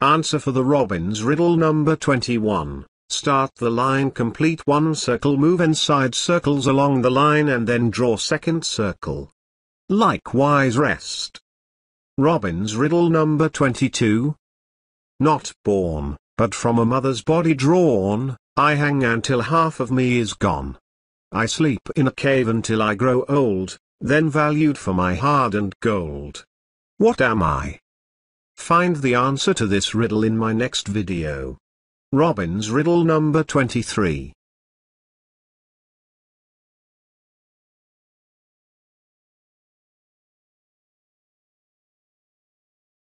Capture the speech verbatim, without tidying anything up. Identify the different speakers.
Speaker 1: Answer for the Robin's riddle number twenty-one. Start the line, complete one circle, move inside circles along the line and then draw second circle. Likewise rest. Robin's riddle number twenty-two. Not born, but from a mother's body drawn, I hang until half of me is gone. I sleep in a cave until I grow old, then valued for my hard-earned gold. What am I? Find the answer to this riddle in my next video. Robin's riddle number twenty-three.